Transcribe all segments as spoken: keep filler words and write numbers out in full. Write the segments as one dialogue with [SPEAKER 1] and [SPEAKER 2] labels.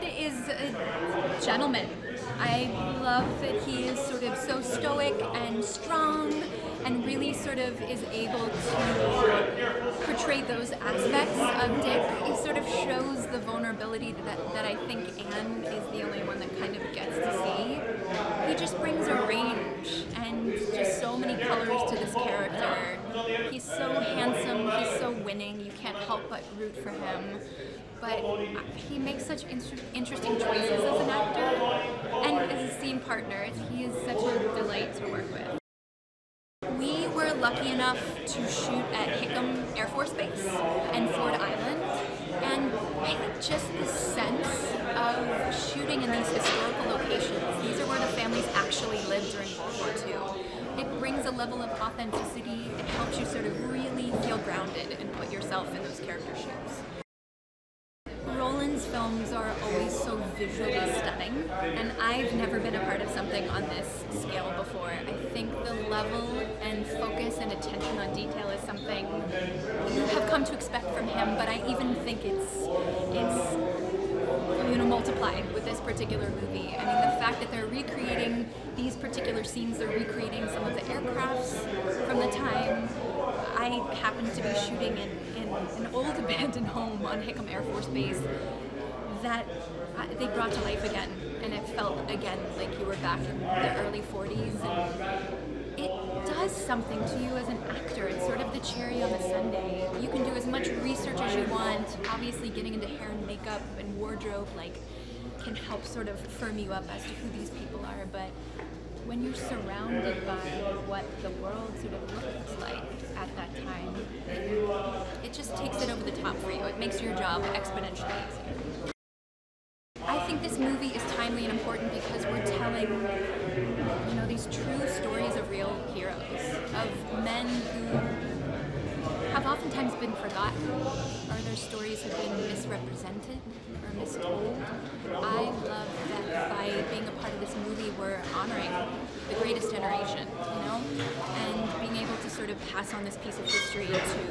[SPEAKER 1] is a gentleman. I love that he is sort of so stoic and strong and really sort of is able to portray those aspects of Dick. He sort of shows the vulnerability that, that I think Anne is the only one that kind of gets to see. He just brings a range and just so many colors to this character. He's so handsome, he's so winning, you can't help but root for him. But he makes such inter interesting choices as an actor, and as a scene partner, he is such a delight to work with. We were lucky enough to shoot at Hickam Air Force Base and Ford Island, and I think just the sense of shooting in these historical locations, these are where the families actually lived during World War Two. It brings a level of authenticity, it helps you sort of really feel grounded and put yourself in those character shoes. Roland's films are always so visually stunning, and I've never been a part of something on this scale before. I think the level and focus and attention on detail is something you have come to expect from him, but I even think it's, it's you know, multiplied with this particular movie. I mean, the fact that they're recreating these particular scenes, they're recreating some of the aircrafts from the time. I happened to be shooting in, in an old abandoned home on Hickam Air Force Base that they brought to life again, and it felt again like you were back in the early forties, and it does something to you as an actor. It's sort of the cherry on the sundae. You can do as much research as you want. Obviously getting into hair and makeup and wardrobe like can help sort of firm you up as to who these people are, but when you're surrounded by what the world sort of looked like at that time, it, it just takes it over the top for you. It makes your job exponentially easier. I think this movie is timely and important because we're telling, you know, these true stories of real heroes, of men who have oftentimes been forgotten, or their stories have been misrepresented or mistold. I love that by being a part of this movie, we're honoring the greatest generation, you know, and being able to sort of pass on this piece of history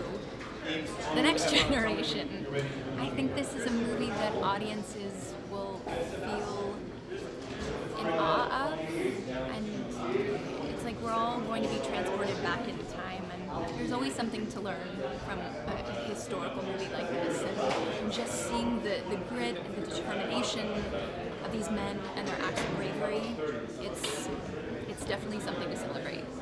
[SPEAKER 1] to the next generation. I think this is a movie that audiences will feel in awe of, and it's like we're all going to be transported back into time, and there's always something to learn from a historical movie like this, and just seeing the, the grit and the determination of these men and their acts of bravery, it's, it's definitely something to celebrate.